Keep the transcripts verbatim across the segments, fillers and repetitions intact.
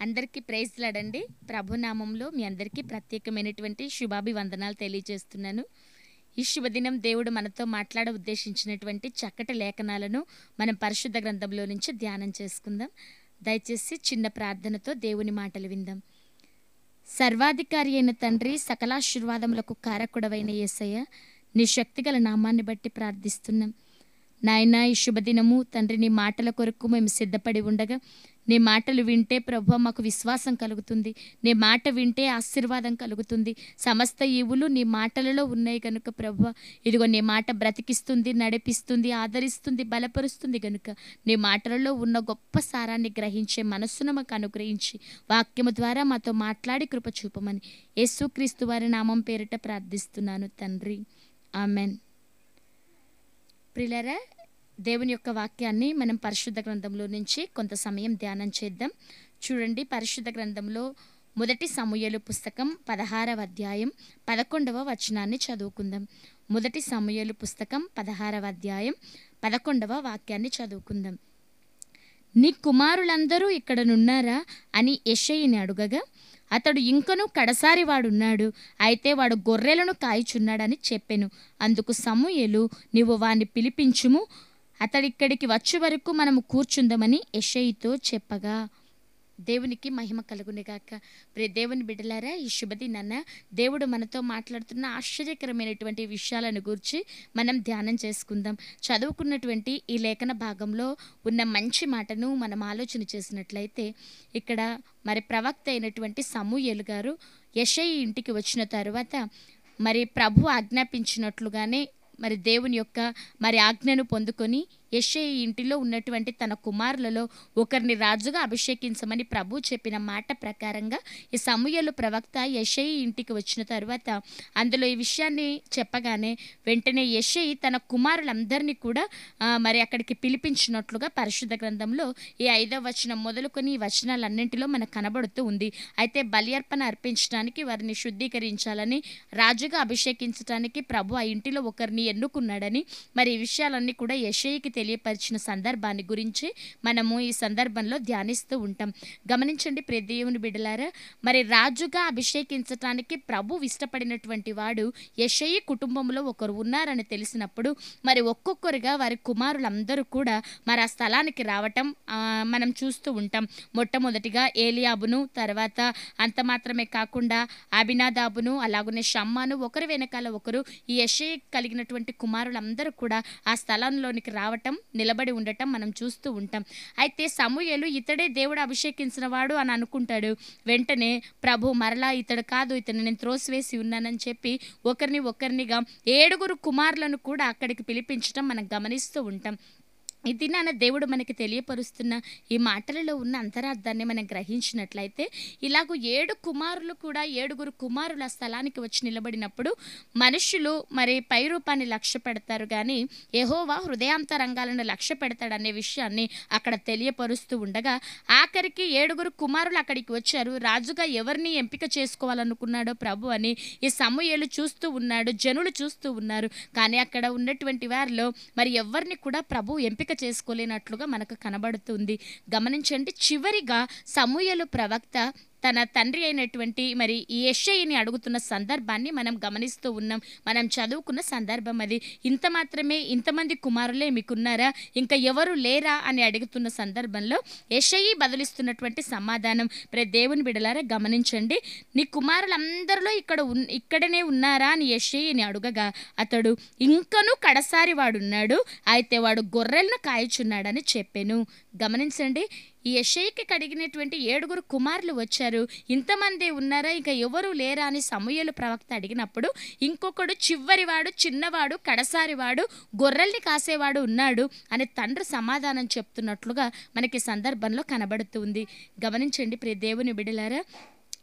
అందరికీ ప్రైజ్ లాడండి. ప్రభునామంలో మీ అందరికీ ప్రత్యేకమైనటువంటి శుభాభివందనాలు తెలియజేస్తున్నాను. ఈ శుభదినం దేవుడు మనతో మాట్లాడ ఉద్దేశించినటువంటి చక్కటి లేఖనాలను మనం పరిశుద్ధ గ్రంథంలో నుంచి ధ్యానం చేసుకుందాం. దయచేసి చిన్న ప్రార్థనతో దేవుని మాటలు విందాం. సర్వాధికారి అయిన తండ్రి, సకలాశీర్వాదములకు కారకుడవైన యేసయ్య, నీ శక్తిగల నామాన్ని బట్టి ప్రార్థిస్తున్నాం. నాయనా, ఈ శుభదినము తండ్రి నీ మాటల కొరకు మేము సిద్ధపడి ఉండగా, నీ మాటలు వింటే ప్రభువా మాకు విశ్వాసం కలుగుతుంది. నీ మాట వింటే ఆశీర్వాదం కలుగుతుంది. సమస్త ఈవులు నీ మాటలలో ఉన్నాయి కనుక ప్రభువా, ఇదిగో నీ మాట బ్రతికిస్తుంది, నడిపిస్తుంది, ఆదరిస్తుంది, బలపరుస్తుంది కనుక నీ మాటలలో ఉన్న గొప్ప సారాన్ని గ్రహించే మనస్సును మాకు అనుగ్రహించి వాక్యము ద్వారా మాతో మాట్లాడి కృప చూపమని యేసుక్రీస్తు వారి నామం పేరిట ప్రార్థిస్తున్నాను తండ్రి, ఆమెన్. ప్రియులారా, దేవుని యొక్క వాక్యాన్ని మనం పరిశుద్ధ గ్రంథంలో నుంచి కొంత సమయం ధ్యానం చేద్దాం. చూడండి, పరిశుద్ధ గ్రంథంలో మొదటి సమూయేలు పుస్తకం పదహారవ అధ్యాయం పదకొండవ వచనాన్ని చదువుకుందాం. మొదటి సమూయేలు పుస్తకం పదహారవ అధ్యాయం పదకొండవ వాక్యాన్ని చదువుకుందాం. నీ కుమారులందరూ ఇక్కడనున్నారా అని యెషయిని అడుగగా, అతడు ఇంకనూ కడసారి వాడున్నాడు, అయితే వాడు గొర్రెలను కాయిచున్నాడని చెప్పెను. అందుకు సమూయేలు, నీవు వాణ్ణి పిలిపించుము, అతడిక్కడికి వచ్చే వరకు మనము కూర్చుందామని యెషయితో చెప్పగా. దేవునికి మహిమ కలుగునిగాక. ప్రియ దేవుని బిడ్డలారా, ఈ శుభదినాన దేవుడు మనతో మాట్లాడుతున్న ఆశ్చర్యకరమైనటువంటి విషయాలను గురించి మనం ధ్యానం చేసుకుందాం. చదువుకున్నటువంటి ఈ లేఖన భాగంలో ఉన్న మంచి మాటను మనం ఆలోచన చేసినట్లయితే, ఇక్కడ మరి ప్రవక్త అయినటువంటి సమూయేలు గారు యెషయి ఇంటికి వచ్చిన తరువాత మరి ప్రభు ఆజ్ఞాపించినట్లుగానే మరి దేవుని యొక్క మరి ఆజ్ఞను పొందుకొని యెషయి ఇంటిలో ఉన్నటువంటి తన కుమారులలో ఒకరిని రాజుగా అభిషేకించమని ప్రభు చెప్పిన మాట ప్రకారంగా ఈ సమూయేలు ప్రవక్త యెషయి ఇంటికి వచ్చిన తర్వాత అందులో ఈ విషయాన్ని చెప్పగానే వెంటనే యెషయి తన కుమారులందరినీ కూడా మరి అక్కడికి పిలిపించినట్లుగా పరిశుద్ధ గ్రంథంలో ఈ ఐదవ వచనం మొదలుకొని ఈ వచనాలన్నింటిలో మనకు కనబడుతూ ఉంది. అయితే బలి అర్పణ అర్పించడానికి వారిని శుద్ధీకరించాలని, రాజుగా అభిషేకించడానికి ప్రభు ఆ ఇంటిలో ఒకరిని ఎన్నుకున్నాడని మరి ఈ విషయాలన్నీ కూడా యెషయికి తెలియపరిచిన సందర్భాన్ని గురించి మనము ఈ సందర్భంలో ధ్యానిస్తూ ఉంటాం. గమనించండి ప్రియ దేవుని బిడ్డలారా, మరి రాజుగా అభిషేకించటానికి ప్రభు ఇష్టపడినటువంటి వాడు యెషయి కుటుంబంలో ఒకరు ఉన్నారని తెలిసినప్పుడు మరి ఒక్కొక్కరుగా వారి కుమారులందరూ కూడా మరి ఆ స్థలానికి రావటం మనం చూస్తూ ఉంటాం. మొట్టమొదటిగా ఏలియాబును, తర్వాత అంత మాత్రమే కాకుండా అబినాదాబును, అలాగనే షమ్మాను, ఒకరి వెనకాల ఒకరు ఈ యెషయి కలిగినటువంటి కుమారులందరూ కూడా ఆ స్థలంలోనికి రావటం, నిలబడి ఉండటం మనం చూస్తూ ఉంటాం. అయితే సమూయేలు ఇతడే దేవుడు అభిషేకించిన వాడు అని అనుకుంటాడు. వెంటనే ప్రభు మరలా ఇతడు కాదు, ఇతను నేను త్రోసివేసి ఉన్నానని చెప్పి ఒకరిని ఒకరినిగా ఏడుగురు కుమారులను కూడా అక్కడికి పిలిపించడం మనం గమనిస్తూ ఉంటాం. ఇది నాన్న దేవుడు మనకి తెలియపరుస్తున్న ఈ మాటలలో ఉన్న అంతరార్థాన్ని మనం గ్రహించినట్లయితే, ఇలాగూ ఏడు కుమారులు కూడా ఏడుగురు కుమారులు ఆ స్థలానికి వచ్చి నిలబడినప్పుడు మనుషులు మరి పై రూపాన్ని లక్ష్య పెడతారు, కానీ యెహోవా హృదయాంతరంగాలను లక్ష్య పెడతాడనే విషయాన్ని అక్కడ తెలియపరుస్తూ ఉండగా, ఆఖరికి ఏడుగురు కుమారులు అక్కడికి వచ్చారు. రాజుగా ఎవరిని ఎంపిక చేసుకోవాలనుకున్నాడో ప్రభు అని ఈ సమూయేలు చూస్తూ ఉన్నాడు, జనులు చూస్తూ ఉన్నారు. కానీ అక్కడ ఉన్నటువంటి వారిలో మరి ఎవరిని కూడా ప్రభు ఎంపిక చేసుకోలేనట్లుగా మనకు కనబడుతుంది. గమనించండి, చివరిగా సమూయేలు ప్రవక్త తన తండ్రి అయినటువంటి మరి యెషయిని అడుగుతున్న సందర్భాన్ని మనం గమనిస్తూ ఉన్నాం. మనం చదువుకున్న సందర్భం అది. ఇంత మాత్రమే, ఇంతమంది కుమారులే మీకున్నారా, ఇంకా ఎవరు లేరా అని అడుగుతున్న సందర్భంలో యెషయి బదులిస్తున్నటువంటి సమాధానం ప్రే దేవుని బిడలారా గమనించండి. నీ కుమారులందరిలో ఇక్కడ ఉన్ ఇక్కడనే ఉన్నారా అని యెషయిని అడుగగా, అతడు ఇంకనూ కడసారి వాడున్నాడు, అయితే వాడు గొర్రెలను కాయచున్నాడని చెప్పెను. గమనించండి, ఈ యెషయికి కడిగినటువంటి ఏడుగురు కుమారులు వచ్చారు, ఇంతమంది ఉన్నారా, ఇంకా ఎవరు లేరా అని సమూయేలు ప్రవక్త అడిగినప్పుడు ఇంకొకడు చివరివాడు, చిన్నవాడు, కడసారివాడు, గొర్రెల్ని కాసేవాడు ఉన్నాడు అని తండ్రి సమాధానం చెప్తున్నట్లుగా మనకి సందర్భంలో కనబడుతుంది. గమనించండి ప్రియ దేవుని బిడ్డలారా,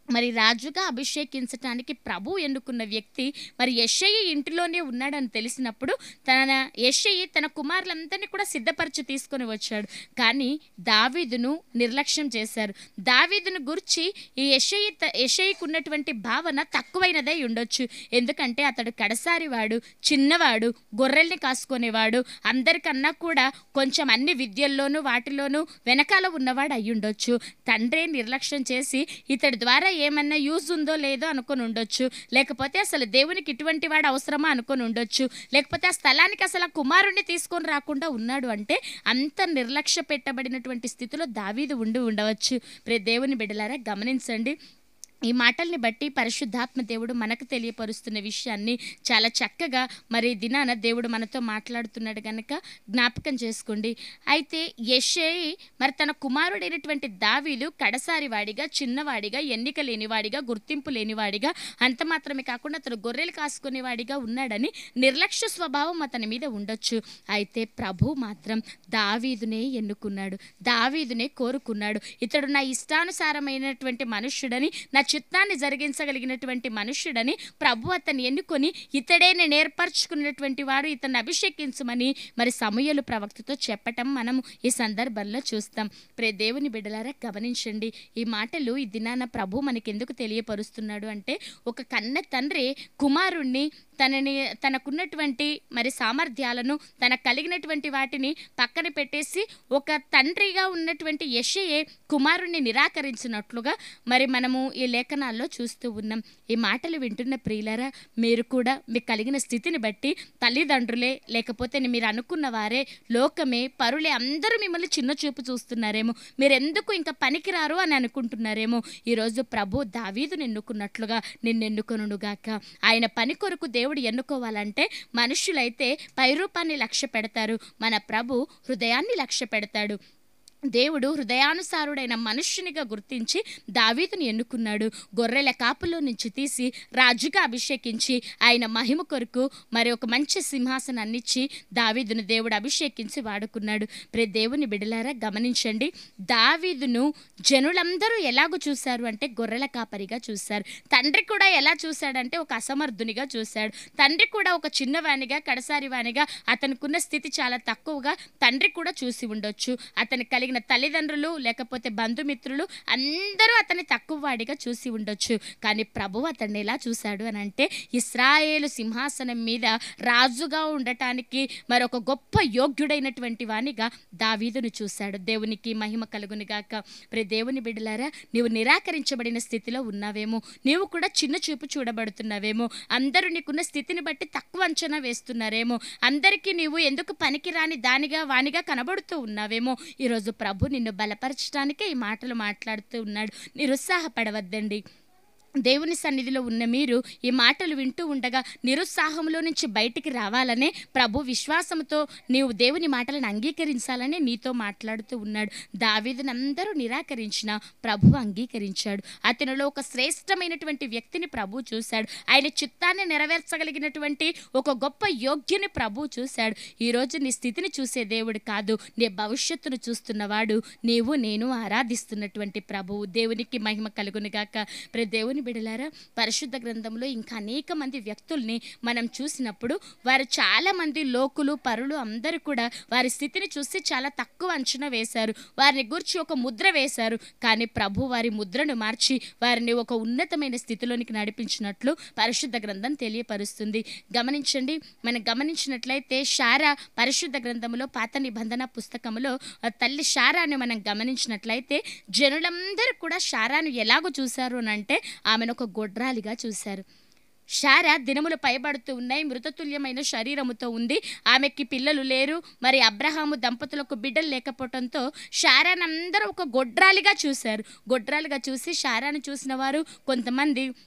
మరి రాజుగా అభిషేకించటానికి ప్రభు ఎన్నుకున్న వ్యక్తి మరి యెషయి ఇంటిలోనే ఉన్నాడని తెలిసినప్పుడు తన యెషయి తన కుమారులందరినీ కూడా సిద్ధపరిచి తీసుకొని వచ్చాడు. కానీ దావీదును నిర్లక్ష్యం చేశారు. దావీదును గురించి ఈ యెషయి యెషయికి ఉన్నటువంటి భావన తక్కువైనదై ఉండొచ్చు. ఎందుకంటే అతడు కడసారివాడు, చిన్నవాడు, గొర్రెల్ని కాసుకునేవాడు, అందరికన్నా కూడా కొంచెం అన్ని విద్యల్లోనూ వాటిలోనూ వెనకాల ఉన్నవాడు అయ్యుండొచ్చు. తండ్రే నిర్లక్ష్యం చేసి ఇతడి ద్వారా ఏమన్నా యూజ్ ఉందో లేదో అనుకొని ఉండొచ్చు. లేకపోతే అసలు దేవునికి ఇటువంటి వాడు అవసరమా అనుకొని ఉండొచ్చు. లేకపోతే ఆ స్థలానికి అసలు ఆ కుమారుణ్ణి తీసుకొని రాకుండా ఉన్నాడు అంటే అంత నిర్లక్ష్య పెట్టబడినటువంటి స్థితిలో దావీదు ఉండి ఉండవచ్చు. ప్రే దేవుని బిడ్డలారా గమనించండి. ఈ మాటల్ని బట్టి పరిశుద్ధాత్మ దేవుడు మనకు తెలియపరుస్తున్న విషయాన్ని చాలా చక్కగా మరి దినాన దేవుడు మనతో మాట్లాడుతున్నాడు కనుక జ్ఞాపకం చేసుకోండి. అయితే యెషయి మరి తన కుమారుడైనటువంటి దావీదు కడసారి వాడిగా, చిన్నవాడిగా, ఎన్నిక లేనివాడిగా, గుర్తింపు లేనివాడిగా, అంత మాత్రమే కాకుండా అతను గొర్రెలు కాసుకునేవాడిగా ఉన్నాడని నిర్లక్ష్య స్వభావం అతని మీద ఉండొచ్చు. అయితే ప్రభు మాత్రం దావీదునే ఎన్నుకున్నాడు, దావీదునే కోరుకున్నాడు. ఇతడు నా ఇష్టానుసారమైనటువంటి మనుష్యుడని, నా చిత్తాన్ని జరిగించగలిగినటువంటి మనుష్యుడని ప్రభు అతన్ని ఎన్నుకొని ఇతడే నేను ఏర్పరచుకున్నటువంటి వాడు, ఇతన్ని అభిషేకించమని మరి సమూయేలు ప్రవక్తతో చెప్పటం మనం ఈ సందర్భంలో చూస్తాం. ప్రే దేవుని బిడ్డలారా గమనించండి. ఈ మాటలు ఈ దినాన ప్రభు మనకెందుకు తెలియపరుస్తున్నాడు అంటే ఒక కన్న తండ్రి కుమారుణ్ణి తనని తనకున్నటువంటి మరి సామర్థ్యాలను తనకు కలిగినటువంటి వాటిని పక్కన పెట్టేసి ఒక తండ్రిగా ఉన్నటువంటి యెషయే కుమారుణ్ణి నిరాకరించినట్లుగా మరి మనము ఈ లేఖనాల్లో చూస్తూ ఉన్నాం. ఈ మాటలు వింటున్న ప్రియులారా, మీరు కూడా మీకు కలిగిన స్థితిని బట్టి తల్లిదండ్రులే లేకపోతే మీరు అనుకున్న వారే, లోకమే, పరులే అందరూ మిమ్మల్ని చిన్న చూపు చూస్తున్నారేమో, మీరెందుకు ఇంకా పనికిరారు అని అనుకుంటున్నారేమో. ఈరోజు ప్రభు దావీదును ఎన్నుకున్నట్లుగా నిన్ను ఎన్నుకొనుగాక. ఆయన పని కొరకు దేవుడు ఎన్నుకోవాలంటే మనుషులైతే పైరూపాన్ని లక్ష్య పెడతారు, మన ప్రభు హృదయాన్ని లక్ష్య పెడతాడు. దేవుడు హృదయానుసారుడైన మనుష్యునిగా గుర్తించి దావీదుని ఎన్నుకున్నాడు. గొర్రెల కాపులో నుంచి తీసి రాజుగా అభిషేకించి ఆయన మహిమ కొరకు మరి ఒక మంచి సింహాసనాన్ని ఇచ్చి దావీదును దేవుడు అభిషేకించి వాడుకున్నాడు. ప్రే దేవుని బిడలారా గమనించండి. దావీదును జనులందరూ ఎలాగో చూశారు అంటే గొర్రెల కాపరిగా చూశారు. తండ్రి కూడా ఎలా చూశాడంటే ఒక అసమర్థునిగా చూశాడు. తండ్రి కూడా ఒక చిన్నవానిగా, కడసారివానిగా, అతనుకున్న స్థితి చాలా తక్కువగా తండ్రి కూడా చూసి ఉండొచ్చు. అతని కలిగి తల్లిదండ్రులు లేకపోతే బంధుమిత్రులు అందరూ అతన్ని తక్కువ వాడిగా చూసి ఉండొచ్చు. కానీ ప్రభు అతన్ని ఎలా చూశాడు అని అంటే ఇశ్రాయేలు సింహాసనం మీద రాజుగా ఉండటానికి మరొక గొప్ప యోగ్యుడైనటువంటి వానిగా దావీదును చూశాడు. దేవునికి మహిమ కలుగును గాక. ప్రే దేవుని బిడ్డలారా, నీవు నిరాకరించబడిన స్థితిలో ఉన్నావేమో, నీవు కూడా చిన్న చూపు చూడబడుతున్నావేమో, అందరూ నీకున్న స్థితిని బట్టి తక్కువ అంచనా వేస్తున్నారేమో, అందరికీ నీవు ఎందుకు పనికిరాని దానిగా వానిగా కనబడుతూ ఉన్నావేమో. ఈరోజు ప్రభు నిన్ను బలపరచడానికే ఈ మాటలు మాట్లాడుతూ ఉన్నాడు. నిరుత్సాహపడవద్దండి. దేవుని సన్నిధిలో ఉన్న మీరు ఈ మాటలు వింటూ ఉండగా నిరుత్సాహంలో నుంచి బయటికి రావాలనే ప్రభు విశ్వాసంతో నీవు దేవుని మాటలను అంగీకరించాలని నీతో మాట్లాడుతూ ఉన్నాడు. దావీదును అందరూ నిరాకరించిన ప్రభు అంగీకరించాడు. అతనిలో ఒక శ్రేష్టమైనటువంటి వ్యక్తిని ప్రభు చూశాడు. ఆయన చిత్తాన్ని నెరవేర్చగలిగినటువంటి ఒక గొప్ప యోగ్యుని ప్రభు చూశాడు. ఈరోజు నీ స్థితిని చూసే దేవుడు కాదు, నీ భవిష్యత్తును చూస్తున్నవాడు నీవు నేను ఆరాధిస్తున్నటువంటి ప్రభువు. దేవునికి మహిమ కలుగునుగాక. ప్రే దేవుని బిడలారా, పరిశుద్ధ గ్రంథంలో ఇంకా అనేక మంది వ్యక్తుల్ని మనం చూసినప్పుడు వారు చాలా మంది లోకులు, పరులు అందరూ కూడా వారి స్థితిని చూసి చాలా తక్కువ అంచనా వేశారు. వారిని గురించి ఒక ముద్ర వేశారు. కానీ ప్రభు వారి ముద్రను మార్చి వారిని ఒక ఉన్నతమైన స్థితిలోనికి నడిపించినట్లు పరిశుద్ధ గ్రంథం తెలియపరుస్తుంది. గమనించండి. మనం గమనించినట్లయితే శారా పరిశుద్ధ గ్రంథంలో పాత నిబంధన పుస్తకంలో తల్లి శారాను మనం గమనించినట్లయితే జనులందరూ కూడా శారాను ఎలాగో చూశారు అని అంటే ఆమెను ఒక గొడ్రాలిగా చూశారు. శారా దినములు పైబడుతూ ఉన్నాయి, మృతతుల్యమైన శరీరముతో ఉంది, ఆమెకి పిల్లలు లేరు, మరి అబ్రహాము దంపతులకు బిడ్డలు లేకపోవడంతో శారాను అందరూ ఒక గొడ్రాలిగా చూశారు. గొడ్రాలిగా చూసి శారాను చూసిన వారు కొంతమంది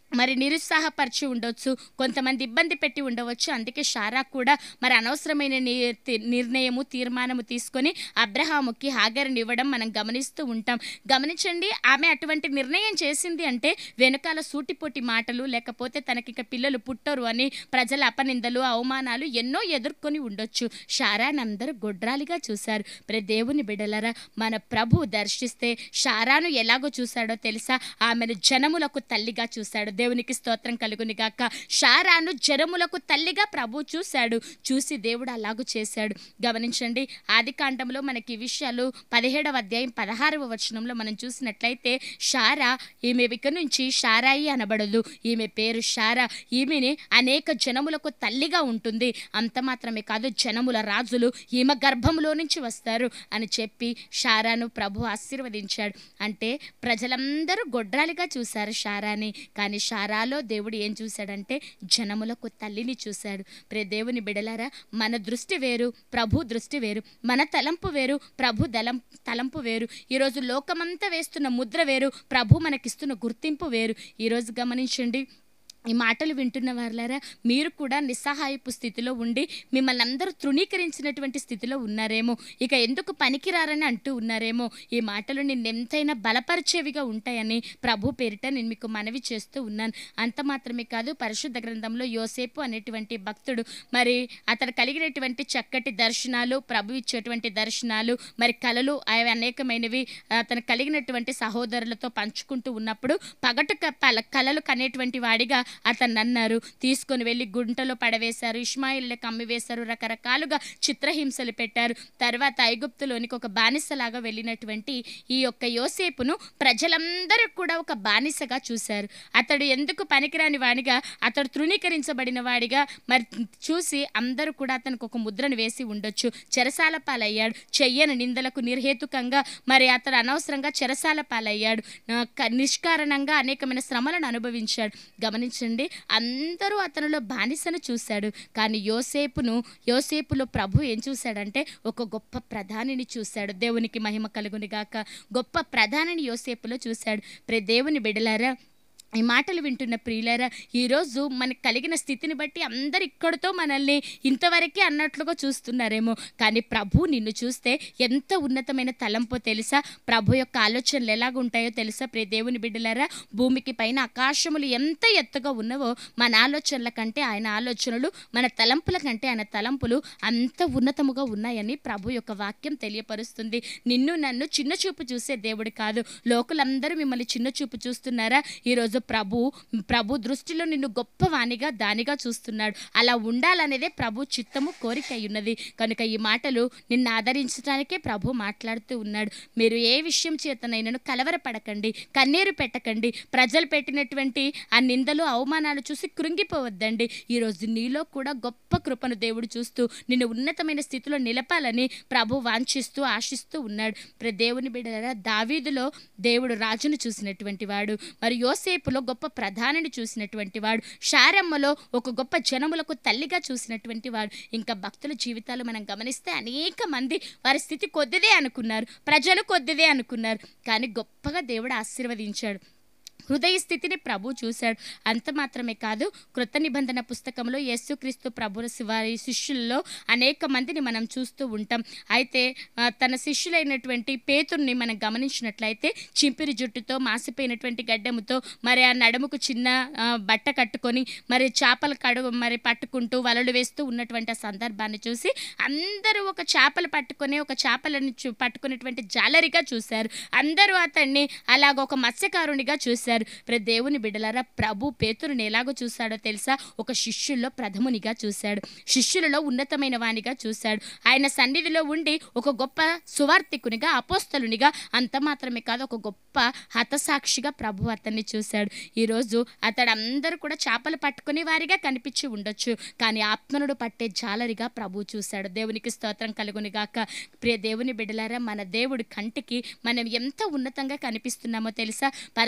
మరి నిరుత్సాహపరిచి ఉండొచ్చు, కొంతమంది ఇబ్బంది పెట్టి ఉండవచ్చు. అందుకే షారా కూడా మరి అనవసరమైన ని తి నిర్ణయము, తీర్మానము తీసుకొని అబ్రహాముకి హాగరుని ఇవ్వడం మనం గమనిస్తూ ఉంటాం. గమనించండి, ఆమె అటువంటి నిర్ణయం చేసింది అంటే వెనకాల సూటిపోటి మాటలు, లేకపోతే తనకిక పిల్లలు పుట్టరు అని ప్రజల అపనిందలు, అవమానాలు ఎన్నో ఎదుర్కొని ఉండొచ్చు. షారాని అందరూ గొడ్రాలిగా చూశారు. ప్రే దేవుని బిడ్డలారా, మన ప్రభు దర్శిస్తే షారాను ఎలాగో చూశాడో తెలుసా? ఆమెను జనములకు తల్లిగా చూశాడు. దేవునికి స్తోత్రం కలుగును గాక. షారాను జనములకు తల్లిగా ప్రభు చూశాడు. చూసి దేవుడు అలాగూ చేశాడు. గమనించండి, ఆది కాండంలో మనకి ఈ విషయాలు పదిహేడవ అధ్యాయం పదహారవ వచనంలో మనం చూసినట్లయితే షారా ఈమె ఇక నుంచి షారాయి అనబడదు, ఈమె పేరు షారా. ఈమెని అనేక జనములకు తల్లిగా ఉంటుంది. అంత మాత్రమే కాదు, జనముల రాజులు ఈమె గర్భంలో నుంచి వస్తారు అని చెప్పి షారాను ప్రభు ఆశీర్వదించాడు. అంటే ప్రజలందరూ గొడ్రాలిగా చూశారు షారాని, కానీ షారాలో దేవుడు ఏం చూశాడంటే జనములకు తల్లిని చూశాడు. ప్రే దేవుని బిడలారా, మన దృష్టి వేరు, ప్రభు దృష్టి వేరు. మన తలంపు వేరు, ప్రభు దలం తలంపు వేరు. ఈరోజు లోకమంతా వేస్తున్న ముద్ర వేరు, ప్రభు మనకిస్తున్న గుర్తింపు వేరు. ఈరోజు గమనించండి, ఈ మాటలు వింటున్న వారులారా, మీరు కూడా నిస్సహాయపు స్థితిలో ఉండి మిమ్మల్ని అందరూ తృణీకరించినటువంటి స్థితిలో ఉన్నారేమో, ఇక ఎందుకు పనికిరారని అంటూ ఉన్నారేమో. ఈ మాటలు నిన్నెంతైనా బలపరిచేవిగా ఉంటాయని ప్రభు పేరిట నేను మీకు మనవి చేస్తూ ఉన్నాను. అంత మాత్రమే కాదు, పరిశుద్ధ గ్రంథంలో యోసేపు అనేటువంటి భక్తుడు, మరి అతను కలిగినటువంటి చక్కటి దర్శనాలు, ప్రభు ఇచ్చేటువంటి దర్శనాలు, మరి కళలు అవి అనేకమైనవి అతను కలిగినటువంటి సహోదరులతో పంచుకుంటూ ఉన్నప్పుడు పగటు కళలు కనేటువంటి వాడిగా అతన్ని అన్నారు. తీసుకొని వెళ్ళి గుంటలో పడవేశారు, ఇష్మాయిల్ని కమ్మివేశారు, రకరకాలుగా చిత్రహింసలు పెట్టారు. తర్వాత ఐగుప్తులోనికి ఒక బానిసలాగా వెళ్ళినటువంటి ఈ యొక్క యోసేపును ప్రజలందరూ కూడా ఒక బానిసగా చూశారు. అతడు ఎందుకు పనికిరాని వాడిగా, అతడు తృణీకరించబడిన వాడిగా మరి చూసి అందరూ కూడా అతనికి ఒక ముద్రను వేసి ఉండొచ్చు. చెరసాల పాలయ్యాడు. చెయ్యని నిందలకు నిర్హేతుకంగా మరి అతడు అనవసరంగా చెరసాల పాలయ్యాడు. నిష్కారణంగా అనేకమైన శ్రమలను అనుభవించాడు. గమనించండి, అందరూ అతనిలో బానిసను చూశాడు, కానీ యోసేపును యోసేపులో ప్రభు ఏం చూశాడంటే ఒక గొప్ప ప్రధానిని చూశాడు. దేవునికి మహిమ కలుగును గాక. గొప్ప ప్రధానిని యోసేపులో చూశాడు. ప్రే దేవుని బిడ్డలారా, ఈ మాటలు వింటున్న ప్రియులారా, ఈరోజు మనకు కలిగిన స్థితిని బట్టి అందరు ఇక్కడితో మనల్ని ఇంతవరకే అన్నట్లుగా చూస్తున్నారేమో, కానీ ప్రభు నిన్ను చూస్తే ఎంత ఉన్నతమైన తలంపో తెలుసా? ప్రభు యొక్క ఆలోచనలు ఎలాగుంటాయో తెలుసా? ప్రియ దేవుని బిడ్డలారా, భూమికి పైన ఆకాశములు ఎంత ఎత్తుగా ఉన్నవో మన ఆలోచనల కంటే ఆయన ఆలోచనలు, మన తలంపుల కంటే ఆయన తలంపులు అంత ఉన్నతముగా ఉన్నాయని ప్రభు యొక్క వాక్యం తెలియపరుస్తుంది. నిన్ను నన్ను చిన్న చూపు చూసే దేవుడు కాదు. లోకులందరూ మిమ్మల్ని చిన్న చూపు చూస్తున్నారా? ఈరోజు ప్రభు ప్రభు దృష్టిలో నిన్ను గొప్పవానిగా దానిగా చూస్తున్నాడు. అలా ఉండాలనేదే ప్రభు చిత్తము, కోరిక ఉన్నది. కనుక ఈ మాటలు నిన్ను ఆదరించడానికే ప్రభు మాట్లాడుతూ ఉన్నాడు. మీరు ఏ విషయం చేతనైనా కలవరపడకండి, కన్నీరు పెట్టకండి. ప్రజలు పెట్టినటువంటి ఆ నిందలు, అవమానాలు చూసి కృంగిపోవద్దండి. ఈరోజు నీలో కూడా గొప్ప కృపను దేవుడు చూస్తూ నిన్ను ఉన్నతమైన స్థితిలో నిలపాలని ప్రభు వాంఛిస్తూ ఆశిస్తూ ఉన్నాడు. ప్ర దేవుని బిడ్డలారా, దావీదులో దేవుడు రాజును చూసినటువంటి వాడు, మరి యోసేపులో గొప్ప ప్రధానిని చూసినటువంటి వాడు, షారమ్మలో ఒక గొప్ప జనములకు తల్లిగా చూసినటువంటి వాడు. ఇంకా భక్తుల జీవితాలు మనం గమనిస్తే అనేక మంది వారి స్థితి కొద్దిదే అనుకున్నారు, ప్రజలు కొద్దిదే అనుకున్నారు, కానీ గొప్పగా దేవుడు ఆశీర్వదించాడు. హృదయ స్థితిని ప్రభు చూశాడు. అంత మాత్రమే కాదు, కృత నిబంధన పుస్తకంలో యేసుక్రీస్తు ప్రభు వారి శిష్యుల్లో అనేక మందిని మనం చూస్తూ ఉంటాం. అయితే తన శిష్యులైనటువంటి పేతురుని మనం గమనించినట్లయితే చింపిరి జుట్టుతో, మాసిపోయినటువంటి గడ్డముతో, మరి ఆ నడుముకు చిన్న బట్ట కట్టుకొని మరి చేపలు కడుగు మరి పట్టుకుంటూ వలలు వేస్తూ ఉన్నటువంటి ఆ సందర్భాన్ని చూసి అందరూ ఒక చేపలు పట్టుకొని ఒక చేపలను పట్టుకునేటువంటి జాలరిగా చూశారు. అందరూ అతన్ని అలాగ ఒక మత్స్యకారునిగా చూశారు. ప్ర దేవుని బిడ్డలారా, ప్రభు పేతురుని ఎలాగో చూశాడో తెలుసా? ఒక శిష్యుల్లో ప్రథమునిగా చూశాడు, శిష్యులలో ఉన్నతమైన వానిగా చూశాడు. ఆయన సన్నిధిలో ఉండి ఒక గొప్ప సువార్తికునిగా, అపోస్తలునిగా, అంత మాత్రమే కాదు ఒక గొప్ప హతసాక్షిగా ప్రభు అతన్ని చూశాడు. ఈరోజు అతడు అందరూ కూడా చేపలు పట్టుకునే వారిగా కనిపించి ఉండొచ్చు, కానీ ఆత్మనుడు పట్టే జాలరిగా ప్రభు చూశాడు. దేవునికి స్తోత్రం కలుగును గాక. ప్రియ దేవుని బిడ్డలారా, మన దేవుడి కంటికి మనం ఎంత ఉన్నతంగా కనిపిస్తున్నామో తెలుసా? పరిశుద్ధ గ్రంథం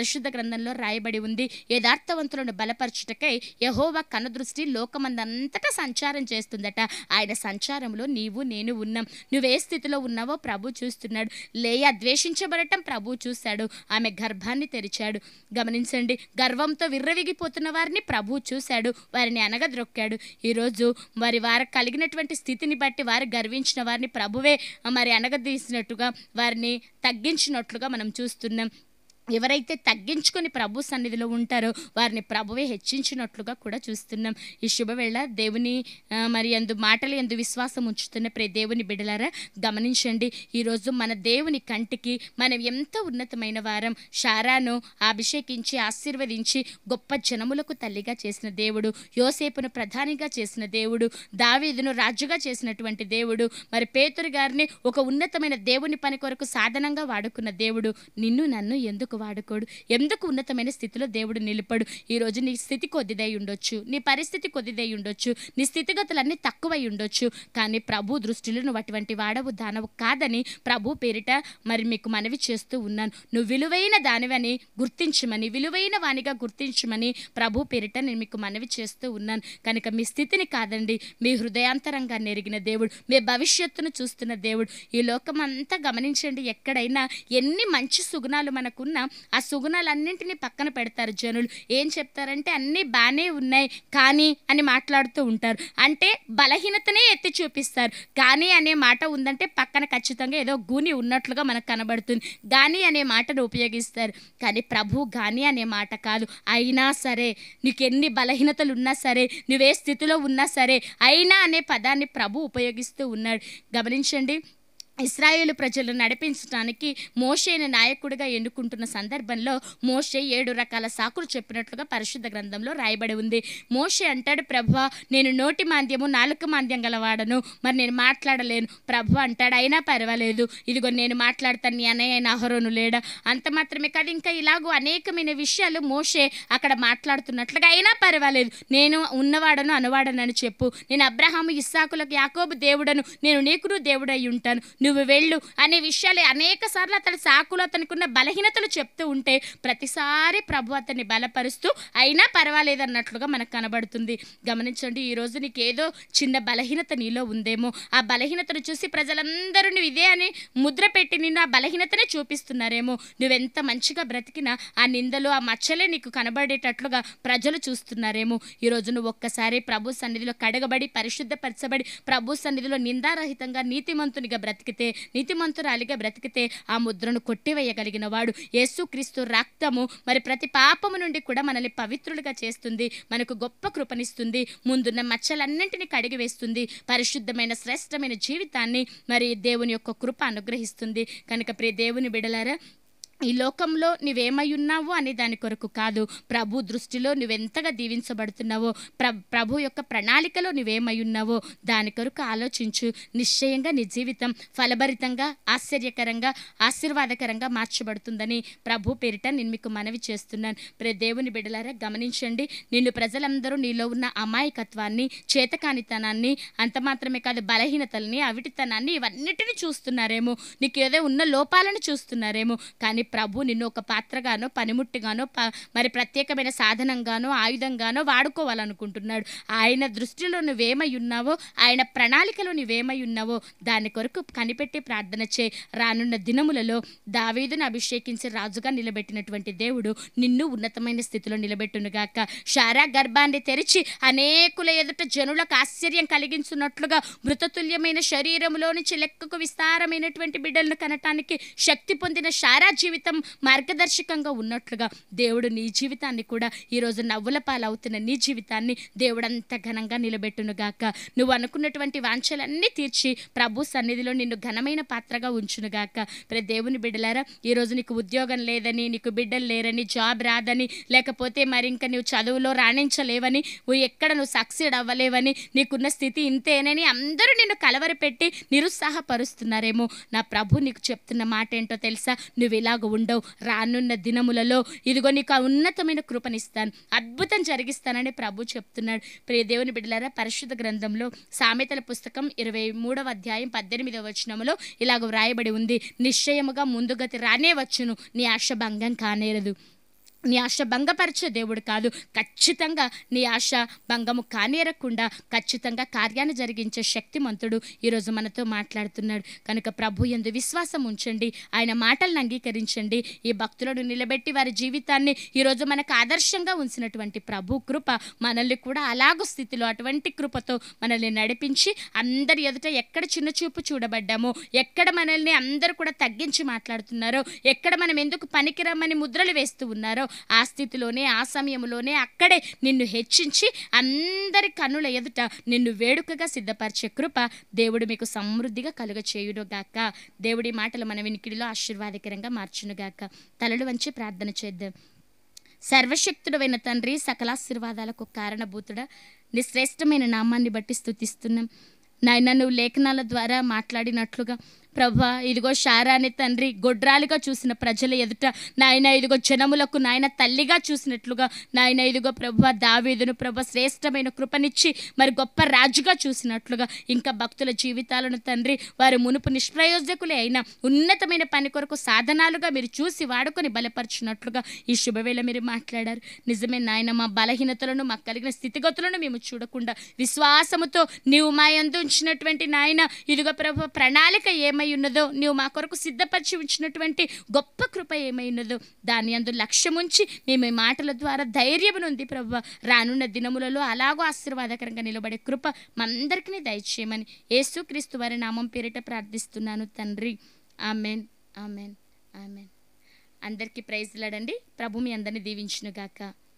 గ్రంథంలో రాయబడి ఉంది, యథార్థవంతులను బలపరచుటకై యెహోవా కనుదృష్టి లోకమందంతటా సంచారం చేస్తుందట. ఆయన సంచారంలో నీవు నేను ఉన్నాం. నువ్వే స్థితిలో ఉన్నావో ప్రభు చూస్తున్నాడు. లేయా ద్వేషించబడటం ప్రభు చూశాడు. ఆమె గర్భాన్ని తెరిచాడు. గమనించండి, గర్వంతో విర్రవిగిపోతున్న వారిని ప్రభు చూశాడు, వారిని అనగద్రొక్కాడు. ఈరోజు మరి వారు కలిగినటువంటి స్థితిని బట్టి వారు గర్వించిన వారిని ప్రభువే మరి అనగదీసినట్టుగా, వారిని తగ్గించినట్లుగా మనం చూస్తున్నాం. ఎవరైతే తగ్గించుకొని ప్రభు సన్నిధిలో ఉంటారో వారిని ప్రభువే హెచ్చించినట్లుగా కూడా చూస్తున్నాం. ఈ శుభవేళ దేవుని మరి అందు మాటలు ఎందు విశ్వాసం ఉంచుతున్న ప్రే దేవుని బిడ్డలారా, గమనించండి, ఈరోజు మన దేవుని కంటికి మనం ఎంత ఉన్నతమైన వారం. శారాను అభిషేకించి ఆశీర్వదించి గొప్ప జనములకు తల్లిగా చేసిన దేవుడు, యోసేపును ప్రధానిగా చేసిన దేవుడు, దావీదును రాజుగా చేసినటువంటి దేవుడు, మరి పేతురు గారిని ఒక ఉన్నతమైన దేవుని పని కొరకు సాధనంగా వాడుకున్న దేవుడు నిన్ను నన్ను ఎందుకు వాడుకోడు? ఎందుకు ఉన్నతమైన స్థితిలో దేవుడు నిలిపాడు? ఈరోజు నీ స్థితి కొద్దిదై ఉండొచ్చు, నీ పరిస్థితి కొద్దిదై ఉండొచ్చు, నీ స్థితిగతులన్నీ తక్కువై ఉండొచ్చు, కానీ ప్రభు దృష్టిలో నువ్వు అటువంటి వాడవు దానవు కాదని ప్రభు పేరిట మరి మీకు మనవి చేస్తూ ఉన్నాను. నువ్వు విలువైన దానివని గుర్తించమని, విలువైన వానిగా గుర్తించమని ప్రభు పేరిట నేను మీకు మనవి చేస్తూ ఉన్నాను. కనుక మీ స్థితిని కాదండి, మీ హృదయాంతరంగా నెరిగిన దేవుడు, మీ భవిష్యత్తును చూస్తున్న దేవుడు. ఈ లోకం అంతా గమనించండి, ఎక్కడైనా ఎన్ని మంచి సుగుణాలు మనకున్నా ఆ సుగుణాలన్నింటినీ పక్కన పెడతారు జనులు. ఏం చెప్తారంటే అన్నీ బాగానే ఉన్నాయి కానీ అని మాట్లాడుతూ ఉంటారు. అంటే బలహీనతనే ఎత్తి చూపిస్తారు. కానీ అనే మాట ఉందంటే పక్కన ఖచ్చితంగా ఏదో గూని ఉన్నట్లుగా మనకు కనబడుతుంది. గాని అనే మాటను ఉపయోగిస్తారు. కానీ ప్రభు గాని అనే మాట కాదు. అయినా సరే, నీకు ఎన్ని బలహీనతలు ఉన్నా సరే, నువ్వే స్థితిలో ఉన్నా సరే, అయినా అనే పదాన్ని ప్రభు ఉపయోగిస్తూ ఉన్నాడు. గమనించండి, ఇశ్రాయేలు ప్రజలను నడిపించడానికి మోషేని నాయకుడిగా ఎన్నుకుంటున్న సందర్భంలో మోషే ఏడు రకాల సాకులు చెప్పినట్లుగా పరిశుద్ధ గ్రంథంలో రాయబడి ఉంది. మోషే అంటాడు, ప్రభువా నేను నోటి మాంద్యము నాలుక మాంద్యం గలవాడను, మరి నేను మాట్లాడలేను. ప్రభు అంటాడు, అయినా పర్వాలేదు, ఇదిగో నేను మాట్లాడతాను, నీ అన్నయ్య అహరోను లేడా? అంత మాత్రమే కాదు, ఇంకా ఇలాగూ అనేకమైన విషయాలు మోషే అక్కడ మాట్లాడుతున్నట్లుగా, అయినా పర్వాలేదు, నేను ఉన్నవాడను అనువాడనని చెప్పు, నేను అబ్రహాము ఇస్సాకులకు యాకోబు దేవుడను, నేను నీకును దేవుడై ఉంటాను, నువ్వు వెళ్ళు అనే విషయాలు అనేక సార్లు అతని సాకులు అతనికి బలహీనతలు చెప్తూ ఉంటే ప్రతిసారి ప్రభు అతన్ని బలపరుస్తూ అయినా పర్వాలేదు అన్నట్లుగా మనకు కనబడుతుంది. గమనించండి, ఈరోజు నీకు ఏదో చిన్న బలహీనత నీలో ఉందేమో, ఆ బలహీనతను చూసి ప్రజలందరూ నువ్వు ఇదే అని ముద్ర పెట్టి నిన్ను ఆ బలహీనతనే చూపిస్తున్నారేమో. నువ్వెంత మంచిగా బ్రతికినా ఆ నిందలు ఆ మచ్చలే నీకు కనబడేటట్లుగా ప్రజలు చూస్తున్నారేమో. ఈరోజు నువ్వు ఒక్కసారి ప్రభు సన్నిధిలో కడగబడి పరిశుద్ధపరచబడి ప్రభు సన్నిధిలో నిందారహితంగా నీతిమంతునిగా బ్రతికితే, నీతిమంతురాలిగా బ్రతికితే ఆ ముద్రను కొట్టివేయగలిగిన వాడు యేసుక్రీస్తు రక్తము మరి ప్రతి పాపము నుండి కూడా మనల్ని పవిత్రులుగా చేస్తుంది, మనకు గొప్ప కృపనిస్తుంది, ముందున్న మచ్చలన్నింటినీ కడిగివేస్తుంది, పరిశుద్ధమైన శ్రేష్టమైన జీవితాన్ని మరి దేవుని యొక్క కృప అనుగ్రహిస్తుంది. కనుక ప్రియ దేవుని బిడ్డలారా, ఈ లోకంలో నువ్వేమై ఉన్నావో అనే దాని కొరకు కాదు, ప్రభు దృష్టిలో నువ్వెంతగా దీవించబడుతున్నావో, ప్ర ప్రభు యొక్క ప్రణాళికలో నువ్వేమై ఉన్నావో దాని కొరకు ఆలోచించు. నిశ్చయంగా నీ జీవితం ఫలభరితంగా, ఆశ్చర్యకరంగా, ఆశీర్వాదకరంగా మార్చబడుతుందని ప్రభు పేరిట నేను మీకు మనవి చేస్తున్నాను. ప్రే దేవుని బిడ్డలారా, గమనించండి, నిన్ను ప్రజలందరూ నీలో ఉన్న అమాయకత్వాన్ని, చేతకానితనాన్ని, అంత మాత్రమే కాదు బలహీనతల్ని, అవిటితనాన్ని, ఇవన్నిటిని చూస్తున్నారేమో, నీకు ఏదో ఉన్న లోపాలను చూస్తున్నారేమో. కానీ ప్రభు నిన్ను ఒక పాత్రగానో, పనిముట్టిగానో, మరి ప్రత్యేకమైన సాధనంగానో, ఆయుధంగానో వాడుకోవాలనుకుంటున్నాడు. ఆయన దృష్టిలో నువ్వేమై ఉన్నావో, ఆయన ప్రణాళికలో నువ్వేమై ఉన్నావో దాని కొరకు కనిపెట్టి ప్రార్థన చే. రానున్న దినములలో దావీదును అభిషేకించి రాజుగా నిలబెట్టినటువంటి దేవుడు నిన్ను ఉన్నతమైన స్థితిలో నిలబెట్టునుగాక. శారా గర్భాన్ని తెరిచి అనేకుల ఎదుట జనులకు ఆశ్చర్యం కలిగించున్నట్లుగా మృతతుల్యమైన శరీరంలో నుంచి లెక్కకు విస్తారమైనటువంటి బిడ్డలను కనటానికి శక్తి పొందిన శారా జీవితం మార్గదర్శకంగా ఉన్నట్లుగా దేవుడు నీ జీవితాన్ని కూడా, ఈరోజు నవ్వుల పాలవుతున్న నీ జీవితాన్ని దేవుడు అంత ఘనంగా నిలబెట్టునుగాక. నువ్వు అనుకున్నటువంటి వాంఛలన్నీ తీర్చి ప్రభు సన్నిధిలో నిన్ను ఘనమైన పాత్రగా ఉంచునుగాక. ప్రతి దేవుని బిడ్డలారా, ఈరోజు నీకు ఉద్యోగం లేదని, నీకు బిడ్డలు లేరని, జాబ్ రాదని, లేకపోతే మరి ఇంకా నువ్వు చదువులో రాణించలేవని, నువ్వు ఎక్కడ నువ్వు సక్సీడ్ అవ్వలేవని, నీకున్న స్థితి ఇంతేనని అందరూ నిన్ను కలవరపెట్టి నిరుత్సాహపరుస్తున్నారేమో. నా ప్రభు నీకు చెప్తున్న మాట ఏంటో తెలుసా? నువ్వు ఇలాగ ఉండవు. రానున్న దినములలో ఇదిగో నీకు ఆ ఉన్నతమైన కృపనిస్తాను, అద్భుతం జరిగిస్తానని ప్రభు చెప్తున్నాడు. ప్రియ దేవుని బిడ్డలారా, పరిశుద్ధ గ్రంథంలో సామెతల పుస్తకం ఇరవై మూడవ అధ్యాయం పద్దెనిమిదవ వచనములో ఇలాగ వ్రాయబడి ఉంది, నిశ్చయముగా ముందుగతి రానే వచ్చును, నీ ఆశ భంగం కానేరదు. నీ ఆశ భంగపరిచే దేవుడు కాదు. ఖచ్చితంగా నీ ఆశ భంగము కానేరకుండా ఖచ్చితంగా కార్యాన్ని జరిగించే శక్తిమంతుడు ఈరోజు మనతో మాట్లాడుతున్నాడు. కనుక ప్రభు యందు విశ్వాసం ఉంచండి, ఆయన మాటలను అంగీకరించండి. ఈ భక్తులను నిలబెట్టి వారి జీవితాన్ని ఈరోజు మనకు ఆదర్శంగా ఉంచినటువంటి ప్రభు కృప మనల్ని కూడా అలాగూ స్థితిలో అటువంటి కృపతో మనల్ని నడిపించి అందరి ఎదుట ఎక్కడ చిన్న చూపు చూడబడ్డామో, ఎక్కడ మనల్ని అందరూ కూడా తగ్గించి మాట్లాడుతున్నారో, ఎక్కడ మనం ఎందుకు పనికిరమ్మని ముద్రలు వేస్తూ ఉన్నారో ఆ స్థితిలోనే ఆ సమయంలోనే అక్కడే నిన్ను హెచ్చించి అందరి కన్నుల ఎదుట నిన్ను వేడుకగా సిద్ధపరిచే కృప దేవుడు మీకు సమృద్ధిగా కలుగ చేయునుగాక. దేవుడి మాటలు మన వినికిడిలో ఆశీర్వాదకరంగా మార్చునుగాక. తలలు వంచి ప్రార్థన చేద్దాం. సర్వశక్తుడైన తండ్రి, సకలాశీర్వాదాలకు కారణభూతుడా, నీ శ్రేష్టమైన నామాన్ని బట్టి స్తుతిస్తున్నాం నాయన. నువ్వు లేఖనాల ద్వారా మాట్లాడినట్లుగా ప్రభా, ఇదిగో శారాని తండ్రి గొడ్రాలుగా చూసిన ప్రజల ఎదుట నాయన, ఇదిగో జనములకు నాయన తల్లిగా చూసినట్లుగా నాయన, ఇదిగో ప్రభా దావీదును ప్రభా శ్రేష్టమైన కృపనిచ్చి మరి గొప్ప రాజుగా చూసినట్లుగా ఇంకా భక్తుల జీవితాలను తండ్రి వారు మునుపు నిష్ప్రయోజకులే అయినా ఉన్నతమైన పని కొరకు సాధనాలుగా మీరు చూసి వాడుకొని బలపరిచినట్లుగా ఈ శుభవేళ మీరు మాట్లాడారు. నిజమే నాయన, మా బలహీనతలను మాకు కలిగిన స్థితిగతులను మేము చూడకుండా విశ్వాసముతో నీవు మా యందు ఉంచినటువంటి నాయన ఇదిగో ప్రభా ప్రణాళిక ఏమై ఉన్నదో, నీవు మా కొరకు సిద్ధపరిచి ఉంచినటువంటి గొప్ప కృప ఏమై ఉన్నదో దాని యందు లక్ష్యముంచి మేము ఈ మాటల ద్వారా ధైర్యమునుంది ప్రభా రానున్న దినములలో అలాగో ఆశీర్వాదకరంగా నిలబడే కృప మనందరికీ దయచేయమని యేసుక్రీస్తు వారి నామం పేరిట ప్రార్థిస్తున్నాను తండ్రి. Amen, amen, amen. అందరికీ ప్రైజ్ లాడండి. ప్రభు మీ అందరిని దీవించునుగాక.